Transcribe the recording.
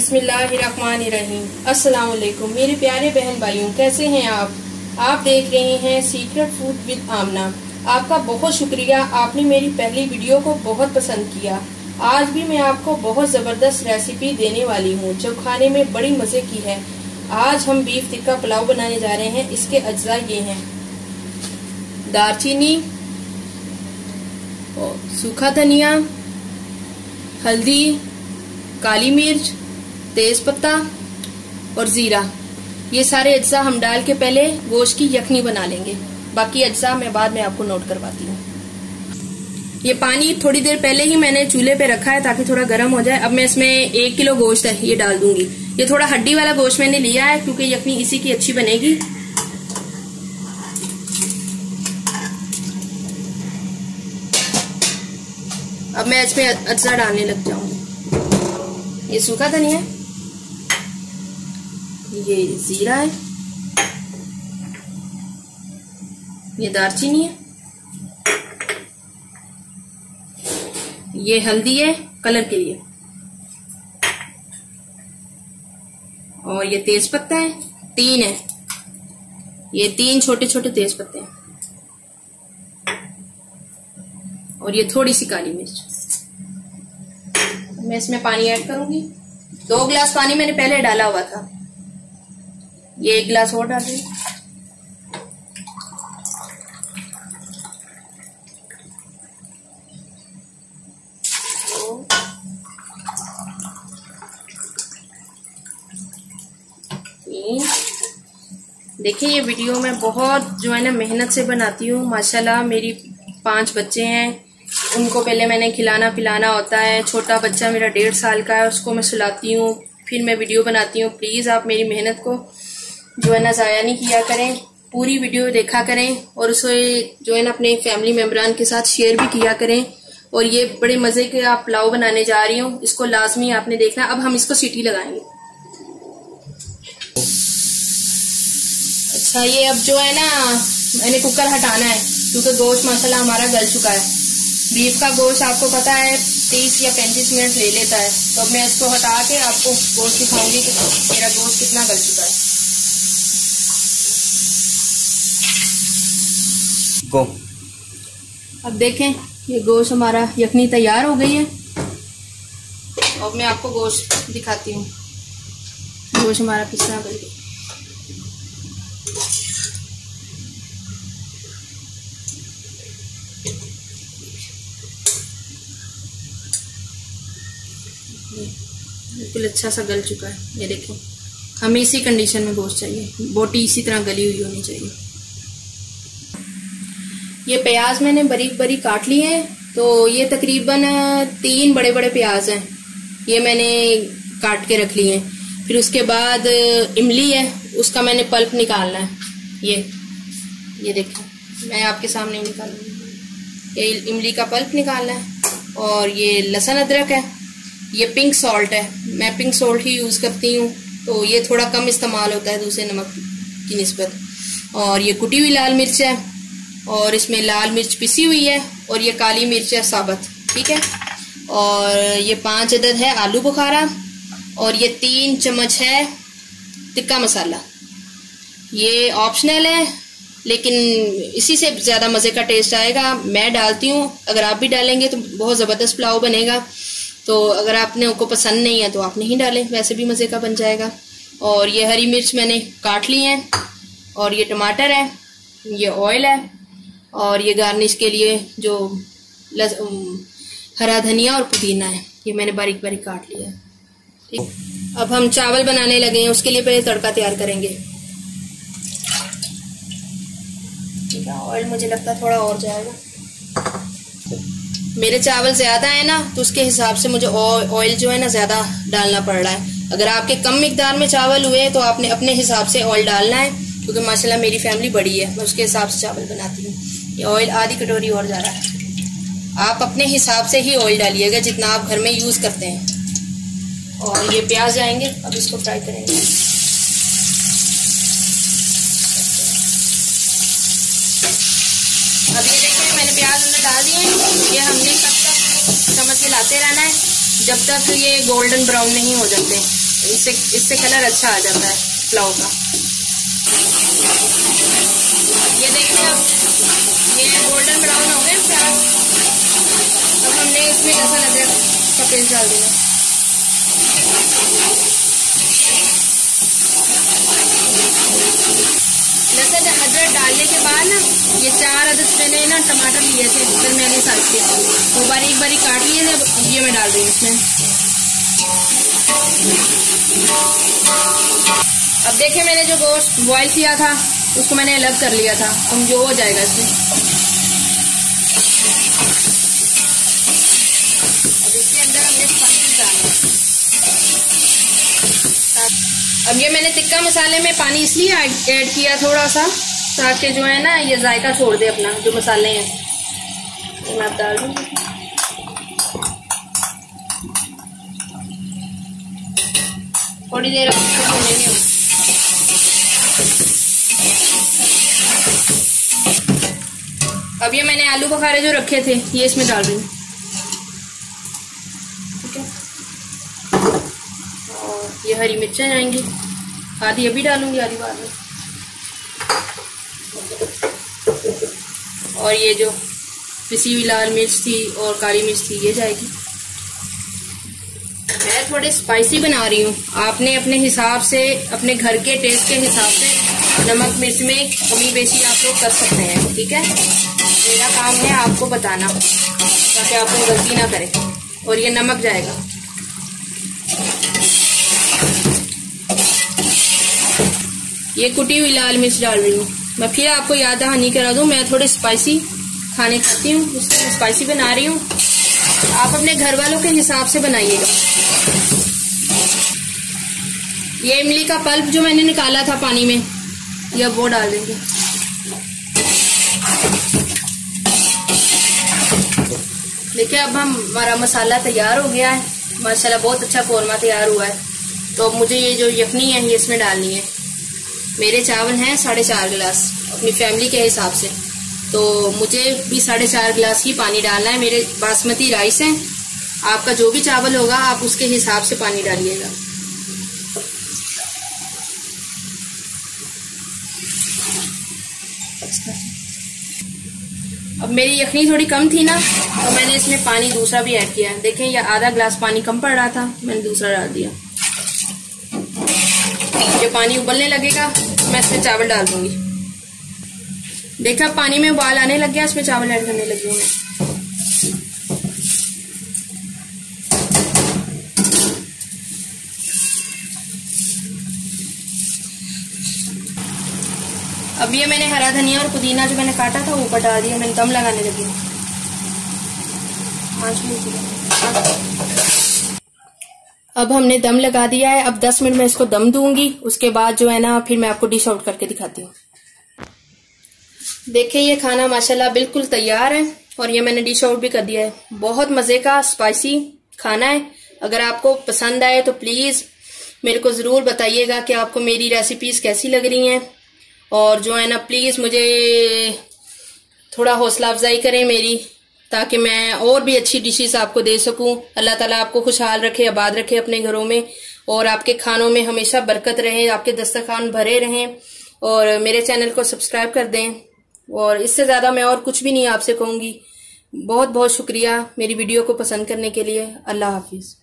बिस्मिल्लाहिर्रहमानिर्रहीम। अस्सलाम वालेकुम मेरे प्यारे बहन भाइयों, कैसे हैं आप देख रहे हैं सीक्रेट फूड विद आमना। आपका बहुत शुक्रिया, आपने मेरी पहली वीडियो को बहुत पसंद किया। आज भी मैं आपको बहुत ज़बरदस्त रेसिपी देने वाली हूँ जो खाने में बड़ी मज़े की है। आज हम बीफ टिक्का पुलाव बनाने जा रहे हैं। इसके अज्जा ये हैं: दालचीनी, सूखा धनिया, हल्दी, काली मिर्च, तेज पत्ता और जीरा। ये सारे अज्जा हम डाल के पहले गोश्त की यखनी बना लेंगे। बाकी अज्जा मैं बाद में आपको नोट करवाती हूँ। ये पानी थोड़ी देर पहले ही मैंने चूल्हे पे रखा है ताकि थोड़ा गर्म हो जाए। अब मैं इसमें 1 किलो गोश्त है ये डाल दूंगी। ये थोड़ा हड्डी वाला गोश्त मैंने लिया है क्योंकि यखनी इसी की अच्छी बनेगी। अब मैं इसमें अज्जा डालने लग जाऊंगी। ये सूखा धनिया है, ये जीरा है, ये दालचीनी है, ये हल्दी है कलर के लिए, और ये तेज पत्ता है, 3 है। ये 3 छोटे छोटे तेज पत्ते हैं, और ये थोड़ी सी काली मिर्च। मैं इसमें पानी ऐड करूंगी। 2 गिलास पानी मैंने पहले डाला हुआ था, ये 1 गिलास और डाल दूंगी। देखिए, ये वीडियो मैं बहुत जो है ना मेहनत से बनाती हूँ। माशाल्लाह मेरी 5 बच्चे हैं, उनको पहले मैंने खिलाना पिलाना होता है। छोटा बच्चा मेरा 1.5 साल का है, उसको मैं सुलाती हूँ, फिर मैं वीडियो बनाती हूँ। प्लीज़ आप मेरी मेहनत को जो है ना ज़ाया नहीं किया करें, पूरी वीडियो देखा करें और उसे जो है ना अपने फैमिली मेम्बरान के साथ शेयर भी किया करें। और ये बड़े मज़े के आप पुलाव बनाने जा रही हूँ, इसको लाजमी आपने देखना। अब हम इसको सीटी लगाएंगे। अच्छा, ये अब जो है ना मैंने कुकर हटाना है क्योंकि गोश्त माशाल्लाह हमारा गल चुका है। बीफ का गोश्त आपको पता है 30 या 35 मिनट ले लेता है। तो अब मैं इसको हटा के आपको गोश्त दिखाऊंगी कि मेरा गोश्त कितना गल चुका है। गो। अब देखें, ये गोश्त हमारा यखनी तैयार हो गई है। अब मैं आपको गोश्त दिखाती हूँ, गोश्त हमारा किस तरह गल गया। बिल्कुल अच्छा सा गल चुका है। ये देखें, हमें इसी कंडीशन में गोश्त चाहिए, बोटी इसी तरह गली हुई होनी चाहिए। ये प्याज मैंने बारीक बारीक काट लिए हैं। तो ये तकरीबन 3 बड़े बड़े प्याज हैं, ये मैंने काट के रख लिए हैं। फिर उसके बाद इमली है, उसका मैंने पल्प निकालना है। ये देखें, मैं आपके सामने निकालूंगी। ये इमली का पल्प निकालना है। और ये लहसुन अदरक है, ये पिंक सॉल्ट है, मैं पिंक सॉल्ट ही यूज़ करती हूँ, तो ये थोड़ा कम इस्तेमाल होता है दूसरे नमक की निस्बत। और ये कुटी हुई लाल मिर्च है, और इसमें लाल मिर्च पिसी हुई है, और ये काली मिर्च है साबुत, ठीक है। और ये 5 अदद है आलू बुखारा, और ये 3 चम्मच है टिक्का मसाला। ये ऑप्शनल है, लेकिन इसी से ज़्यादा मज़े का टेस्ट आएगा। मैं डालती हूँ, अगर आप भी डालेंगे तो बहुत ज़बरदस्त पुलाव बनेगा। तो अगर आपने को पसंद नहीं है तो आप नहीं डालें, वैसे भी मज़े का बन जाएगा। और ये हरी मिर्च मैंने काट ली है, और ये टमाटर है, ये ऑयल है, और ये गार्निश के लिए जो हरा धनिया और पुदीना है, ये मैंने बारीक बारीक काट लिया है, ठीक। अब हम चावल बनाने लगे हैं, उसके लिए पहले तड़का तैयार करेंगे, ठीक है। ऑयल मुझे लगता है थोड़ा और जाएगा, मेरे चावल ज़्यादा है ना, तो उसके हिसाब से मुझे ऑयल जो है ना ज़्यादा डालना पड़ रहा है। अगर आपके कम मिकदार में चावल हुए तो आपने अपने हिसाब से ऑयल डालना है, क्योंकि माशाल्लाह मेरी फैमिली बड़ी है, मैं उसके हिसाब से चावल बनाती हूँ। ये ऑयल आधी कटोरी और जा रहा है। आप अपने हिसाब से ही ऑयल डालिएगा जितना आप घर में यूज़ करते हैं। और ये प्याज जाएंगे, अब इसको फ्राई करेंगे। अब ये देखिए, मैंने प्याज अंदर डाल दिए हैं। ये हमने तब तक चम्मच हिलाते रहना है जब तक ये गोल्डन ब्राउन नहीं हो जाते। इससे कलर अच्छा आ जाता है पुलाव का। ये देखिए अब ये गोल्डन ब्राउन हो गए प्याज। अब हमने इसमें लहसुन अदरक का पेस्ट डाल दिया। लहसुन अदरक डालने के बाद ना ये 4 अदद मैंने ना टमाटर लिए थे दरमियाने साइज के, वो बारीक बारीक काट लिए थे। अब ये मैं डाल रही हूँ इसमें। अब देखिए मैंने जो गोश्त बॉईल किया था उसको मैंने अलग कर लिया था। अब जो हो जाएगा इसमें, अब इसके अंदर हमने स्पाइसेस डालना। अब ये मैंने टिक्का मसाले में पानी इसलिए ऐड किया थोड़ा सा, ताकि जो है ना ये जायका छोड़ दे अपना, जो मसाले हैं तो मैं डाल दूँगी। थोड़ी देर भूनेंगे। अब ये मैंने आलू बुखारे जो रखे थे ये इसमें डाल रही हूँ, ठीक है। और ये हरी मिर्चें जाएंगी, आधी अभी डालूंगी आधी बाद में। और ये जो पिसी हुई लाल मिर्च थी और काली मिर्च थी ये जाएगी। मैं थोड़े स्पाइसी बना रही हूँ, आपने अपने हिसाब से, अपने घर के टेस्ट के हिसाब से नमक मिर्च में कमी बेशी आप लोग कर सकते हैं, ठीक है। मेरा काम है आपको बताना ताकि आप लोग गलती ना करें। और ये नमक जाएगा। ये कुटी हुई लाल मिर्च डाल रही हूँ मैं। फिर आपको याद दहानी करा दूं, मैं थोड़े स्पाइसी खाने खाती हूँ, इसलिए स्पाइसी बना रही हूँ। आप अपने घर वालों के हिसाब से बनाइएगा। ये इमली का पल्प जो मैंने निकाला था पानी में, ये वो डाल देंगे। देखिए अब हमारा मसाला तैयार हो गया है माशाल्लाह, बहुत अच्छा कौरमा तैयार हुआ है। तो अब मुझे ये जो यखनी है ये इसमें डालनी है। मेरे चावल हैं 4.5 गिलास अपनी फैमिली के हिसाब से, तो मुझे भी 4.5 गिलास ही पानी डालना है। मेरे बासमती राइस हैं, आपका जो भी चावल होगा आप उसके हिसाब से पानी डालिएगा। अब मेरी यखनी थोड़ी कम थी ना, तो मैंने इसमें पानी दूसरा भी ऐड किया है। देखें ये आधा गिलास पानी कम पड़ रहा था, मैंने दूसरा डाल दिया। जब पानी उबलने लगेगा मैं इसमें चावल डाल दूंगी। देखा पानी में उबाल आने लग गया, इसमें चावल ऐड करने लगी हूँ मैं। अब ये मैंने हरा धनिया और पुदीना जो मैंने काटा था वो ऊपर डाल दिया। मैंने दम लगाने लगी हूँ। अब हमने दम लगा दिया है। अब 10 मिनट में इसको दम दूंगी, उसके बाद जो है ना फिर मैं आपको डिश आउट करके दिखाती हूँ। देखिए ये खाना माशाल्लाह बिल्कुल तैयार है और ये मैंने डिश आउट भी कर दिया है। बहुत मजे का स्पाइसी खाना है। अगर आपको पसंद आए तो प्लीज मेरे को जरूर बताइएगा कि आपको मेरी रेसिपीज कैसी लग रही हैं। और जो है ना प्लीज मुझे थोड़ा हौसला अफजाई करें मेरी, ताकि मैं और भी अच्छी डिशेस आपको दे सकूं। अल्लाह ताला आपको खुशहाल रखे, आबाद रखे अपने घरों में, और आपके खानों में हमेशा बरकत रहे, आपके दस्तरखान भरे रहें। और मेरे चैनल को सब्सक्राइब कर दें। और इससे ज्यादा मैं और कुछ भी नहीं आपसे कहूंगी। बहुत बहुत शुक्रिया मेरी वीडियो को पसंद करने के लिए। अल्लाह हाफिज।